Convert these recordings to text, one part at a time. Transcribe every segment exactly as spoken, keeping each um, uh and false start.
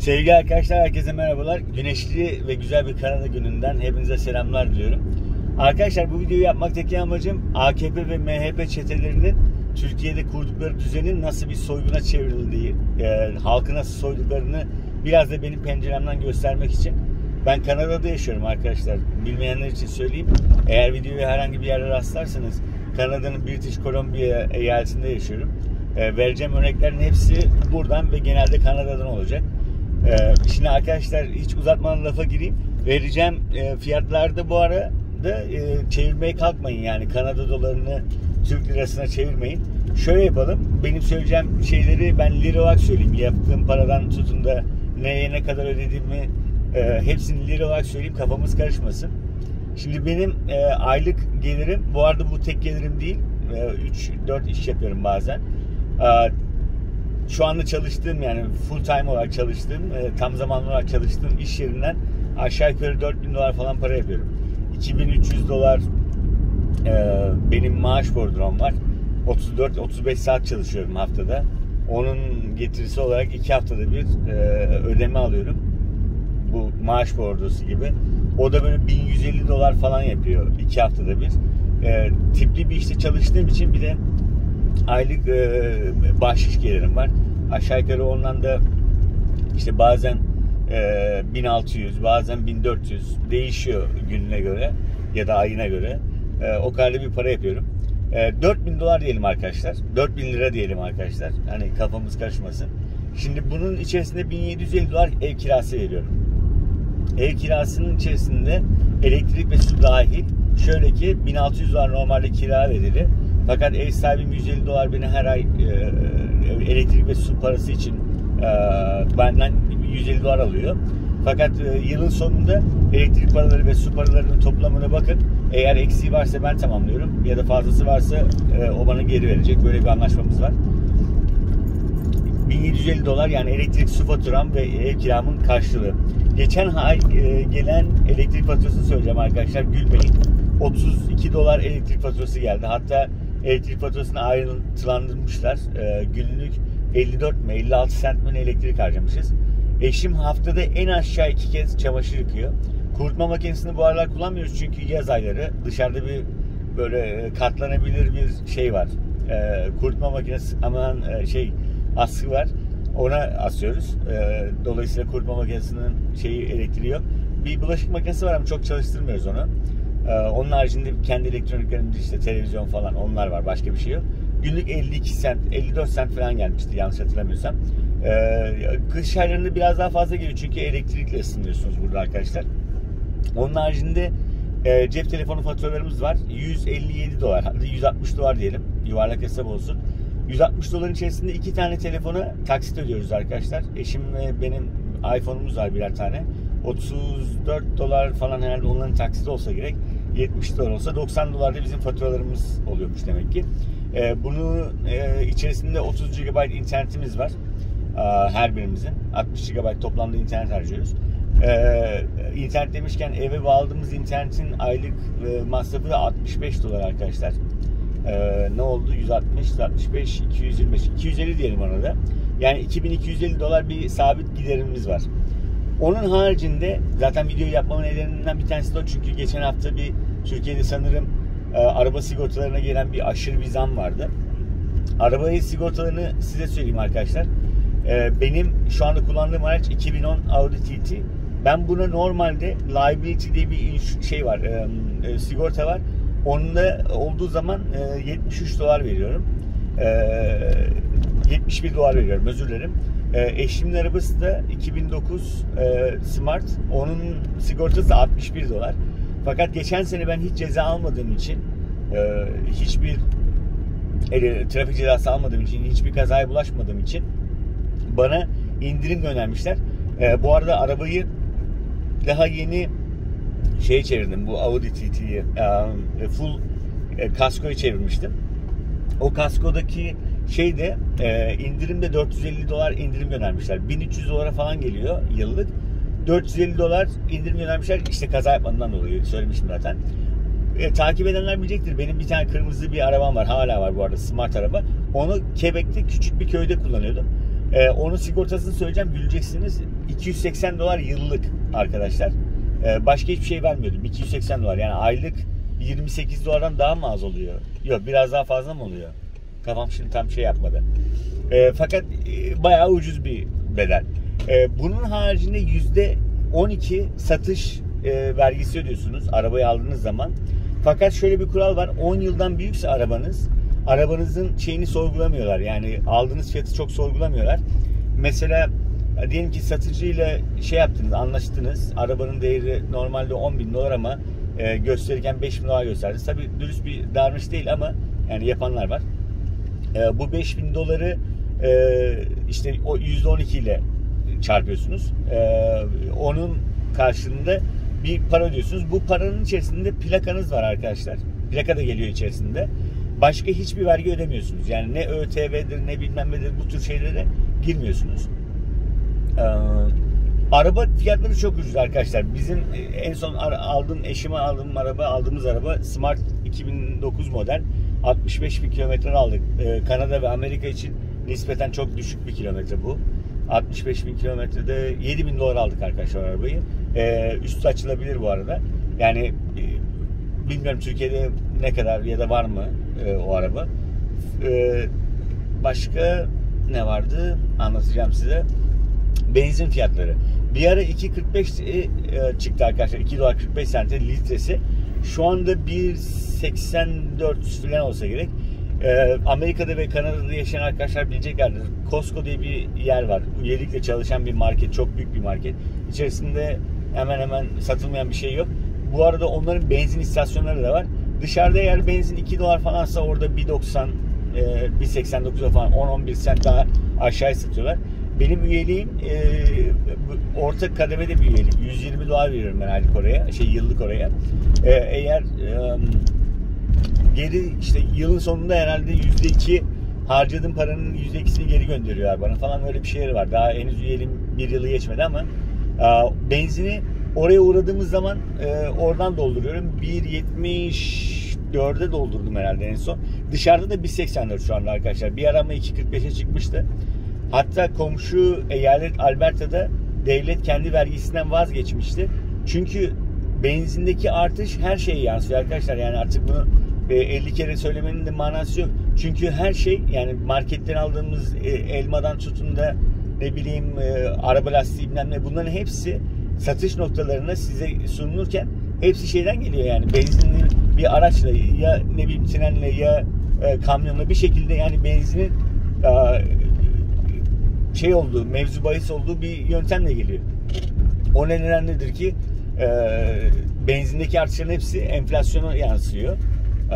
Sevgili arkadaşlar, herkese merhabalar. Güneşli ve güzel bir Kanada gününden hepinize selamlar diliyorum. Arkadaşlar, bu videoyu yapmaktaki amacım A K P ve M H P çetelerinin Türkiye'de kurdukları düzenin nasıl bir soyguna çevrildiği, e, halkı nasıl soyduklarını biraz da benim penceremden göstermek için. Ben Kanada'da yaşıyorum arkadaşlar. Bilmeyenler için söyleyeyim. Eğer videoyu herhangi bir yerde rastlarsanız, Kanada'nın British Columbia eyaletinde yaşıyorum. E, vereceğim örneklerin hepsi buradan ve genelde Kanada'dan olacak. Ee, şimdi arkadaşlar, hiç uzatmadan lafa gireyim. Vereceğim e, fiyatlarda bu arada e, çevirmeye kalkmayın, yani Kanada dolarını Türk lirasına çevirmeyin. Şöyle yapalım, benim söyleyeceğim şeyleri ben lira olarak söyleyeyim. Yaptığım paradan tutun da neye ne kadar ödediğimi e, hepsini lira olarak söyleyeyim, kafamız karışmasın. Şimdi benim e, aylık gelirim, bu arada bu tek gelirim değil, e, üç dört iş yapıyorum bazen. E, Şu anda çalıştığım, yani full time olarak çalıştığım, tam zamanlı olarak çalıştığım iş yerinden aşağı yukarı dört bin dolar falan para yapıyorum. iki bin üç yüz dolar benim maaş bordrom var. otuz dört otuz beş saat çalışıyorum haftada. Onun getirisi olarak iki haftada bir ödeme alıyorum. Bu maaş bordrosu gibi. O da böyle bin yüz elli dolar falan yapıyor iki haftada bir. Tipli bir işte çalıştığım için bir de aylık e, bahşiş gelirim var. Aşağı yukarı ondan da işte bazen e, bin altı yüz, bazen bin dört yüz, değişiyor gününe göre ya da ayına göre. E, o kadar bir para yapıyorum. E, dört bin dolar diyelim arkadaşlar. dört bin lira diyelim arkadaşlar. Hani kafamız karışmasın. Şimdi bunun içerisinde bin yedi yüz elli dolar ev kirası veriyorum. Ev kirasının içerisinde elektrik ve su dahil. Şöyle ki bin altı yüz dolar normalde kira bedeli. Fakat ev sahibim yüz elli dolar beni her ay e, elektrik ve su parası için e, benden yüz elli dolar alıyor. Fakat e, yılın sonunda elektrik paraları ve su paralarının toplamına bakın. Eğer eksiği varsa ben tamamlıyorum ya da fazlası varsa e, o bana geri verecek. Böyle bir anlaşmamız var. bin yedi yüz elli dolar, yani elektrik, su faturam ve ev kiramın karşılığı. Geçen ay e, gelen elektrik faturasını söyleyeceğim arkadaşlar, gülmeyin. otuz iki dolar elektrik faturası geldi. Hatta elektrik faturasını ayrıntılandırmışlar. Ee, günlük elli dört mi elli altı sent mi elektrik harcamışız. Eşim haftada en aşağı iki kez çamaşır yıkıyor. Kurutma makinesini bu aralar kullanmıyoruz çünkü yaz ayları. Dışarıda bir böyle katlanabilir bir şey var. Ee, kurutma makinesi, aman şey askı var. Ona asıyoruz. Ee, dolayısıyla kurutma makinesinin şeyi elektriği yok. Bir bulaşık makinesi var ama çok çalıştırmıyoruz onu. Ee, onun haricinde kendi elektroniklerimiz, işte televizyon falan, onlar var, başka bir şey yok. Günlük elli iki sent, elli dört sent falan gelmişti yanlış hatırlamıyorsam. Ee, kış aylarında biraz daha fazla geliyor çünkü elektrikle ısınıyorsunuz burada arkadaşlar. Onun haricinde e, cep telefonu faturalarımız var. yüz elli yedi dolar, hadi yüz altmış dolar diyelim, yuvarlak hesap olsun. yüz altmış doların içerisinde iki tane telefona taksit ödüyoruz arkadaşlar. Eşim ve benim iPhone'umuz var, birer tane. otuz dört dolar falan herhalde onların taksiti olsa gerek. yetmiş dolar olsa doksan dolar da bizim faturalarımız oluyormuş demek ki. Ee, bunu e, içerisinde otuz gigabayt internetimiz var. Ee, her birimizin. altmış gigabayt toplamda internet harcıyoruz. Ee, internet demişken, eve bağladığımız internetin aylık e, masrafı da altmış beş dolar arkadaşlar. Ee, ne oldu? yüz altmış, yüz altmış beş, iki yüz yirmi beş, iki yüz elli diyelim ona da. Yani iki bin iki yüz elli dolar bir sabit giderimiz var. Onun haricinde zaten videoyu yapmamın nedenlerinden bir tanesi de o, çünkü geçen hafta bir Türkiye'de sanırım e, araba sigortalarına gelen bir aşırı bir zam vardı. Araba sigortalarını size söyleyeyim arkadaşlar. E, benim şu anda kullandığım araç iki bin on Audi T T. Ben buna normalde liability diye bir şey var, e, e, sigorta var. Onda olduğu zaman e, yetmiş üç dolar veriyorum. E, yetmiş bir dolar veriyorum, özür dilerim. E, eşimin arabası da iki bin dokuz e, Smart. Onun sigortası altmış bir dolar. Fakat geçen sene ben hiç ceza almadığım için, e, hiçbir e, trafik cezası almadığım için, hiçbir kazaya bulaşmadığım için bana indirim göndermişler. E, bu arada arabayı daha yeni şeye çevirdim. Bu Audi T T'yi e, full e, kaskoya çevirmiştim. O kaskodaki şeyde e, indirimde dört yüz elli dolar indirim göndermişler. bin üç yüz dolara falan geliyor yıllık. dört yüz elli dolar indirim göndermişler. İşte kaza yapmadığından dolayı söylemiştim zaten. E, takip edenler bilecektir. Benim bir tane kırmızı bir arabam var. Hala var bu arada, smart araba. Onu Quebec'te küçük bir köyde kullanıyordum. Ee, onun sigortasını söyleyeceğim, güleceksiniz. iki yüz seksen dolar yıllık arkadaşlar. Ee, başka hiçbir şey vermiyordum. iki yüz seksen dolar yani aylık yirmi sekiz dolardan daha mı az oluyor? Yok, biraz daha fazla mı oluyor? Kafam şimdi tam şey yapmadı. E, fakat e, bayağı ucuz bir bedel. E, bunun haricinde yüzde on iki satış e, vergisi ödüyorsunuz arabayı aldığınız zaman. Fakat şöyle bir kural var. on yıldan büyükse arabanız, arabanızın şeyini sorgulamıyorlar. Yani aldığınız fiyatı çok sorgulamıyorlar. Mesela diyelim ki satıcıyla şey yaptınız, anlaştınız. Arabanın değeri normalde on bin dolar ama e, gösterirken beş bin dolar gösterdi. Tabii dürüst bir davranış değil ama yani yapanlar var. E, bu beş bin doları e, işte o yüzde on iki ile çarpıyorsunuz. E, onun karşılığında bir para ödüyorsunuz. Bu paranın içerisinde plakanız var arkadaşlar. Plaka da geliyor içerisinde. Başka hiçbir vergi ödemiyorsunuz. Yani ne ÖTV'dir ne bilmem nedir, bu tür şeylere girmiyorsunuz. Ee, araba fiyatları çok ucuz arkadaşlar. Bizim en son aldığım, eşime aldığım araba, aldığımız araba Smart iki bin dokuz model. altmış beş bin kilometre aldık. Ee, Kanada ve Amerika için nispeten çok düşük bir kilometre bu. altmış beş bin kilometrede yedi bin dolar aldık arkadaşlar arabayı. Ee, üstü açılabilir bu arada. Yani e, bilmiyorum Türkiye'de ne kadar ya da var mı e, o araba. E, başka ne vardı anlatacağım size. Benzin fiyatları. Bir ara iki kırk beş e, çıktı arkadaşlar. iki dolar kırk beş sente litresi. Şu anda bir seksen dört falan olsa gerek. E, Amerika'da ve Kanada'da yaşayan arkadaşlar bileceklerdir. Costco diye bir yer var. Üyelikle çalışan bir market. Çok büyük bir market. İçerisinde hemen hemen satılmayan bir şey yok. Bu arada onların benzin istasyonları da var. Dışarıda eğer benzin iki dolar falansa orada bir doksan, bir seksen dokuz falan on on bir sent daha aşağıya satıyorlar. Benim üyeliğim e, orta kademede bir üyelik. yüz yirmi dolar veriyorum ben aylık oraya, şey yıllık oraya. E, eğer e, geri işte yılın sonunda herhalde yüzde iki harcadığım paranın yüzde ikisini geri gönderiyorlar bana falan, öyle bir şeyleri var. Daha henüz üyeliğim bir yılı geçmedi ama e, benzini oraya uğradığımız zaman e, oradan dolduruyorum. bir yetmiş dörde doldurdum herhalde en son. Dışarıda da bir seksen dört şu anda arkadaşlar. Bir ara ama iki kırk beşe çıkmıştı. Hatta komşu eyalet Alberta'da devlet kendi vergisinden vazgeçmişti. Çünkü benzindeki artış her şeye yansıyor arkadaşlar. Yani artık bunu elli kere söylemenin de manası yok. Çünkü her şey, yani marketten aldığımız elmadan tutun da ne bileyim araba lastiği bilmem ne, bunların hepsi satış noktalarına size sunulurken hepsi şeyden geliyor yani. Benzinli bir araçla ya ne bileyim trenle ya kamyonla bir şekilde, yani benzinin şey olduğu, mevzu bahis olduğu bir yöntemle geliyor. O nedenledir ki e, benzindeki artışların hepsi enflasyona yansıyor. E,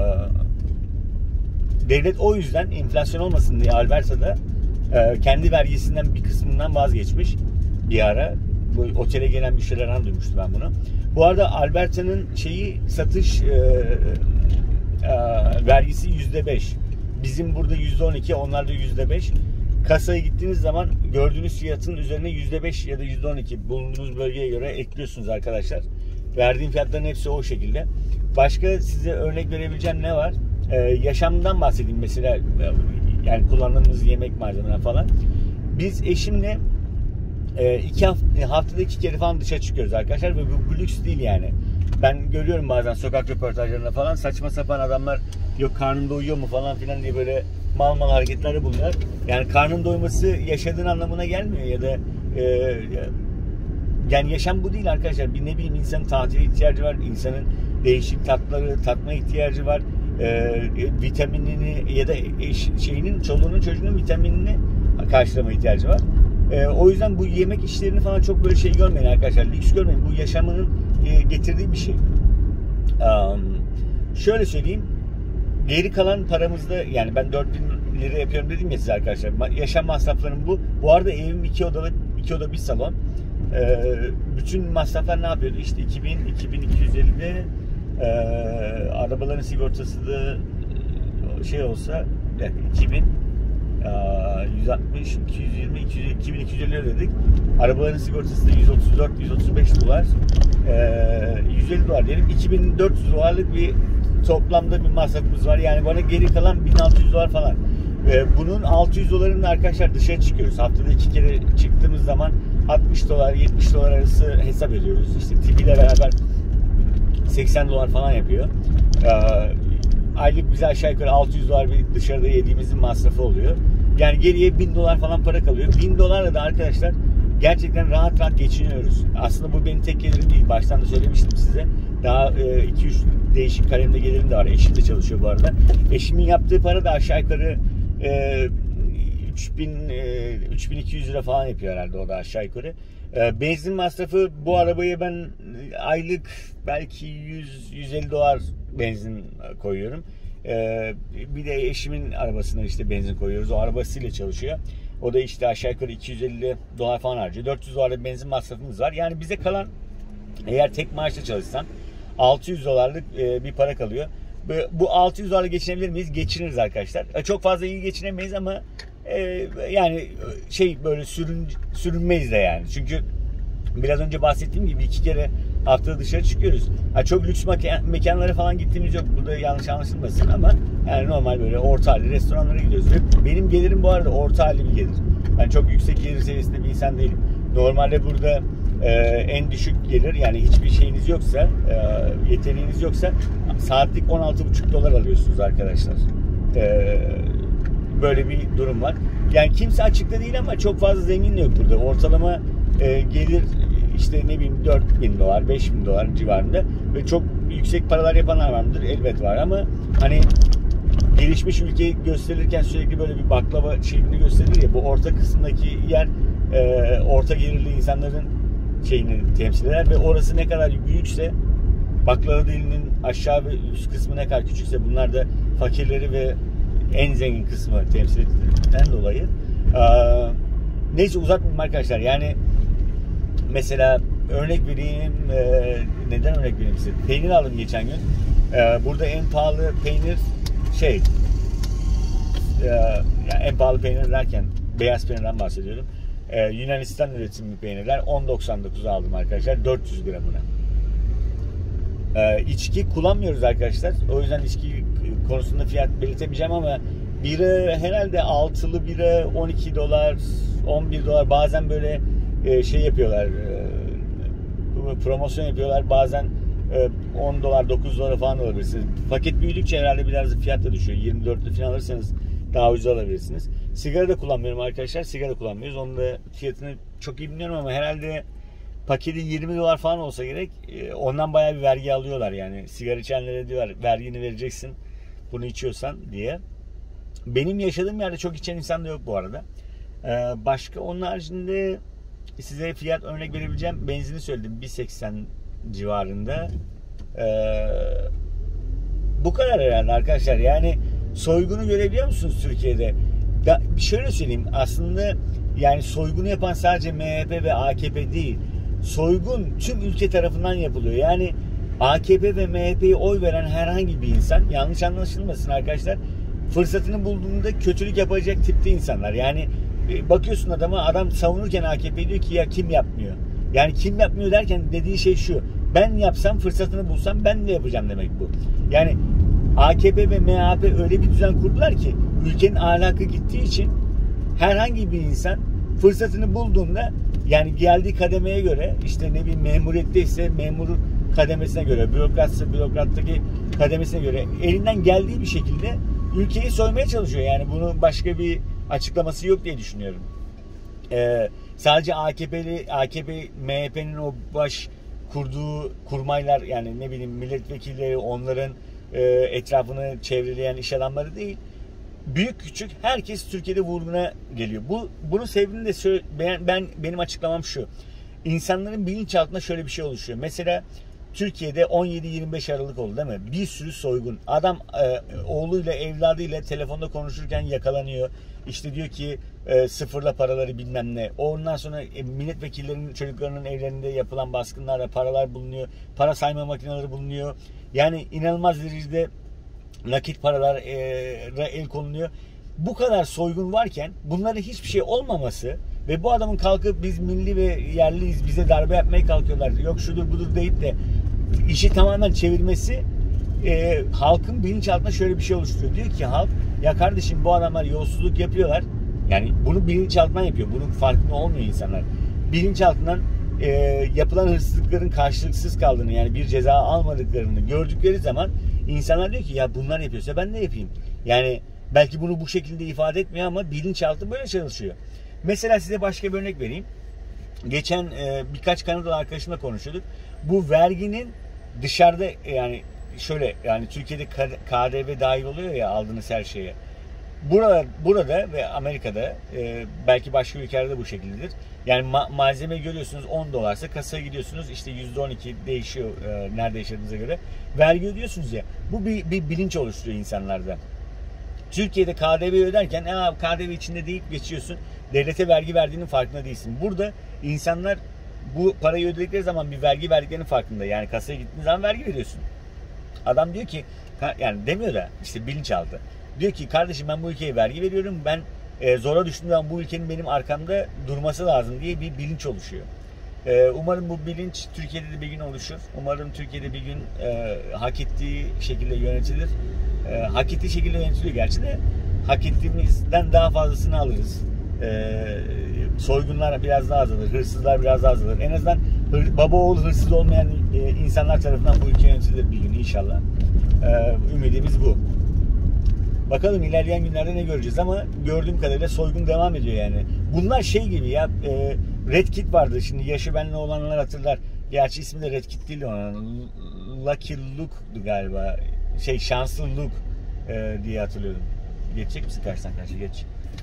devlet o yüzden enflasyon olmasın diye Alberta'da e, kendi vergisinden bir kısmından vazgeçmiş bir ara. Bu otele gelen müşterilerden duymuştum ben bunu. Bu arada Alberta'nın şeyi satış e, e, vergisi yüzde beş. Bizim burada yüzde on iki, onlarda yüzde beş. Kasaya gittiğiniz zaman gördüğünüz fiyatın üzerine yüzde beş ya da yüzde on iki bulunduğunuz bölgeye göre ekliyorsunuz arkadaşlar. Verdiğim fiyatların hepsi o şekilde. Başka size örnek verebileceğim ne var? Ee, yaşamdan bahsedeyim mesela, yani kullandığımız yemek malzemeleri falan. Biz eşimle e, iki hafta, haftada iki kere falan dışarı çıkıyoruz arkadaşlar ve bu, bu lüks değil yani. Ben görüyorum bazen sokak röportajlarında falan saçma sapan adamlar, yok karnım doyuyor mu falan filan diye böyle mal mal hareketleri bunlar. Yani karnın doyması yaşadığın anlamına gelmiyor ya da e, yani yaşam bu değil arkadaşlar. Bir ne bileyim, insanın tatile ihtiyacı var, insanın değişik tatları tatma ihtiyacı var, e, vitaminini ya da eş, şeyinin, çoluğunun çocuğunun vitaminini karşılama ihtiyacı var. E, o yüzden bu yemek işlerini falan çok böyle şey görmeyin arkadaşlar, lüks görmeyin. Bu yaşamının e, getirdiği bir şey. Um, şöyle söyleyeyim. Geri kalan paramızda, yani ben dört bin lira yapıyorum dedim ya size arkadaşlar. Yaşam masraflarım bu. Bu arada evim iki odalı, iki oda bir salon. Ee, bütün masraflar ne yapıyordu? İşte iki bin, iki bin iki yüz ellide e, arabaların sigortası da şey olsa iki bin, yüz altmış, iki yüz yirmi, iki yüz, iki bin iki yüz elli ödedik. Arabaların sigortası da yüz otuz dört, yüz otuz beş dolar. Ee, yüz elli dolar diyelim. iki bin dört yüz dolarlık bir toplamda bir masrafımız var. Yani bana geri kalan bin altı yüz dolar falan. E, bunun altı yüz dolarında arkadaşlar dışarı çıkıyoruz. Haftada iki kere çıktığımız zaman altmış dolar yetmiş dolar arası hesap ediyoruz. İşte tipiyle beraber seksen dolar falan yapıyor. E, aylık bize aşağı yukarı altı yüz dolar bir dışarıda yediğimizin masrafı oluyor. Yani geriye bin dolar falan para kalıyor. bin dolarla da arkadaşlar gerçekten rahat rahat geçiniyoruz. Aslında bu benim tek gelirim değil. Baştan da söylemiştim size. Daha iki üç değişik kalemde gelirim de var. Eşim de çalışıyor bu arada. Eşimin yaptığı para da aşağı yukarı e, üç bin iki yüz lira falan yapıyor herhalde, o da aşağı yukarı. E, benzin masrafı, bu arabayı ben aylık belki yüz yüz elli dolar benzin koyuyorum. E, bir de eşimin arabasına işte benzin koyuyoruz. O arabasıyla çalışıyor. O da işte aşağı yukarı iki yüz elli dolar falan harcıyor. dört yüz dolar benzin masrafımız var. Yani bize kalan, eğer tek maaşla çalışsan altı yüz dolarlık bir para kalıyor. Bu altı yüz dolarla geçinebilir miyiz? Geçiniriz arkadaşlar. Çok fazla iyi geçinemeyiz ama yani şey böyle sürün, sürünmeyiz de yani. Çünkü biraz önce bahsettiğim gibi iki kere haftada dışarı çıkıyoruz. Ha, çok lüks mekanlara falan gittiğimiz yok. Burada yanlış anlaşılmasın ama yani normal böyle orta halli restoranlara gidiyoruz. Ve benim gelirim bu arada orta halli bir gelir. Yani çok yüksek gelir seviyesinde bir insan değilim. Normalde burada e, en düşük gelir, yani hiçbir şeyiniz yoksa, e, yeteneğiniz yoksa saatlik on altı buçuk dolar alıyorsunuz arkadaşlar. E, böyle bir durum var. Yani kimse açıkta değil ama çok fazla zengin de yok burada. Ortalama e, gelir işte ne bileyim dört bin dolar, beş bin dolar civarında ve çok yüksek paralar yapanlar var mıdır? Elbet var ama hani gelişmiş ülke gösterilirken sürekli böyle bir baklava şeklini gösterilir ya, bu orta kısımdaki yer e, orta gelirli insanların şeyini temsil eder ve orası ne kadar büyükse, baklava dilinin aşağı ve üst kısmı ne kadar küçükse, bunlar da fakirleri ve en zengin kısmı temsil ettiğinden dolayı. E, neyse uzatmayayım arkadaşlar. Yani mesela örnek vereyim, e, neden örnek vereyim size? Peynir aldım geçen gün. E, burada en pahalı peynir şey, e, yani en pahalı peynir derken beyaz peynirden bahsediyorum. E, Yunanistan üretimi peynirler on doksan dokuz aldım arkadaşlar, dört yüz gramına. E, içki kullanmıyoruz arkadaşlar. O yüzden içki konusunda fiyat belirtemeyeceğim ama bira herhalde altılı bira on iki dolar, on bir dolar, bazen böyle e, şey yapıyorlar, e, promosyon yapıyorlar, bazen e, on dolar dokuz dolar falan alabilirsiniz. Paket büyüdükçe herhalde biraz fiyat da düşüyor. yirmi dörtlü falan alırsanız daha ucuz alabilirsiniz. Sigara da kullanmıyorum arkadaşlar. Sigara kullanmıyoruz. Onun da fiyatını çok iyi bilmiyorum ama herhalde paketi yirmi dolar falan olsa gerek. E, ondan bayağı bir vergi alıyorlar yani. Sigara içenlere diyorlar vergini vereceksin bunu içiyorsan diye. Benim yaşadığım yerde çok içen insan da yok bu arada. E, başka onun haricinde size fiyat örnek verebileceğim. Benzini söyledim, bir seksen civarında. Ee, bu kadar herhalde arkadaşlar. Yani soygunu görebiliyor musunuz Türkiye'de? Ya, şöyle söyleyeyim. Aslında yani soygunu yapan sadece M H P ve A K P değil. Soygun tüm ülke tarafından yapılıyor. Yani A K P ve M H P'ye oy veren herhangi bir insan, yanlış anlaşılmasın arkadaşlar, fırsatını bulduğunda kötülük yapacak tipte insanlar. Yani bakıyorsun adama, adam savunurken A K P diyor ki ya kim yapmıyor? Yani kim yapmıyor derken dediği şey şu: ben yapsam, fırsatını bulsam ben de yapacağım demek bu. Yani A K P ve M H P öyle bir düzen kurdular ki ülkenin ahlakı gittiği için herhangi bir insan fırsatını bulduğunda, yani geldiği kademeye göre, işte ne bileyim memuriyette ise memur kademesine göre, bürokratsa bürokrattaki kademesine göre elinden geldiği bir şekilde ülkeyi soymaya çalışıyor. Yani bunun başka bir açıklaması yok diye düşünüyorum. Ee, sadece A K P'li, A K P, M H P'nin o baş kurduğu kurmaylar, yani ne bileyim milletvekilleri, onların e, etrafını çevreleyen iş adamları değil. Büyük küçük herkes Türkiye'de vurguna geliyor. Bu bunun sebebini de ben, ben benim açıklamam şu: İnsanların bilinçaltında şöyle bir şey oluşuyor. Mesela Türkiye'de on yedi yirmi beş Aralık oldu değil mi? Bir sürü soygun. Adam e, oğluyla evladıyla telefonda konuşurken yakalanıyor. İşte diyor ki e, sıfırla paraları bilmem ne. Ondan sonra e, milletvekillerinin çocuklarının evlerinde yapılan baskınlarla paralar bulunuyor. Para sayma makineleri bulunuyor. Yani inanılmaz derecede nakit paralar e, el konuluyor. Bu kadar soygun varken bunların hiçbir şey olmaması ve bu adamın kalkıp biz milli ve yerliyiz, bize darbe yapmaya kalkıyorlar, yok şudur budur deyip de işi tamamen çevirmesi e, halkın bilinçaltında şöyle bir şey oluşturuyor. Diyor ki halk, ya kardeşim bu adamlar yolsuzluk yapıyorlar. Yani bunu bilinçaltından yapıyor. Bunun farkında olmuyor insanlar. Bilinçaltından e, yapılan hırsızlıkların karşılıksız kaldığını, yani bir ceza almadıklarını gördükleri zaman insanlar diyor ki ya bunlar yapıyorsa ben de yapayım. Yani belki bunu bu şekilde ifade etmiyor ama bilinçaltı böyle çalışıyor. Mesela size başka bir örnek vereyim. Geçen e, birkaç Kanadalı arkadaşımla konuşuyorduk. Bu verginin dışarıda, yani şöyle, yani Türkiye'de K D V dahil oluyor ya aldığınız her şeye. Burada, burada ve Amerika'da e, belki başka ülkelerde bu şekildedir. Yani ma- malzeme görüyorsunuz on dolarsa kasaya gidiyorsunuz, işte yüzde on iki değişiyor e, nerede yaşadığınıza göre. Vergi ödüyorsunuz ya. Bu bir, bir bilinç oluşturuyor insanlarda. Türkiye'de K D V öderken K D V içinde deyip geçiyorsun. Devlete vergi verdiğinin farkında değilsin. Burada insanlar bu parayı ödedikleri zaman bir vergi verdiklerinin farkında. Yani kasaya gittiğin zaman vergi veriyorsun. Adam diyor ki, yani demiyor da işte bilinçaltı. Diyor ki kardeşim ben bu ülkeye vergi veriyorum. Ben e, zora düştüğüm zaman bu ülkenin benim arkamda durması lazım diye bir bilinç oluşuyor. E, umarım bu bilinç Türkiye'de de bir gün oluşur. Umarım Türkiye'de bir gün e, hak ettiği şekilde yönetilir. E, hak ettiği şekilde yönetiliyor gerçi de. Hak ettiğimizden daha fazlasını alırız. E, soygunlar biraz daha azalır. Hırsızlar biraz daha azalır. En azından hır, baba oğul hırsız olmayan e, insanlar tarafından bu ülke yönetilir bir gün inşallah. E, ümidimiz bu. Bakalım ilerleyen günlerde ne göreceğiz ama gördüğüm kadarıyla soygun devam ediyor yani. Bunlar şey gibi ya, e, Red Kit vardı, şimdi yaşı benimle olanlar hatırlar. Gerçi ismi de Red Kit değil onun. Lucky Luke'du galiba. Şey, şanslı Luke e, diye hatırlıyorum. Geçecek misin karşıdan karşıya? Geç.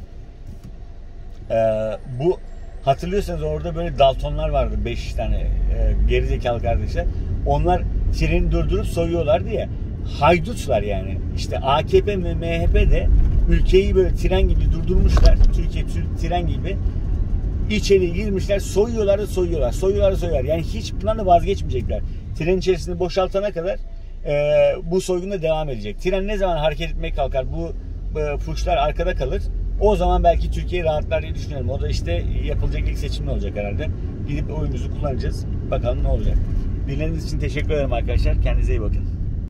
E, bu hatırlıyorsanız orada böyle Daltonlar vardı, beş tane e, gerizekalı kardeşler. Onlar treni durdurup soyuyorlardı ya. Haydutlar yani. İşte A K P ve M H P de ülkeyi böyle tren gibi durdurmuşlar. Türkiye tren gibi içeri girmişler, soyuyorlar da soyuyorlar. Soyuyorlar da soyuyorlar. Yani hiç bundan da vazgeçmeyecekler. Tren içerisinde boşaltana kadar e, bu soygun da devam edecek. Tren ne zaman hareket etmeye kalkar, bu e, fuşlar arkada kalır. O zaman belki Türkiye rahatlar diye düşünüyorum. O da işte yapılacak ilk seçim olacak herhalde. Gidip oyumuzu kullanacağız. Bakalım ne olacak. Dinlediğiniz için teşekkür ederim arkadaşlar. Kendinize iyi bakın.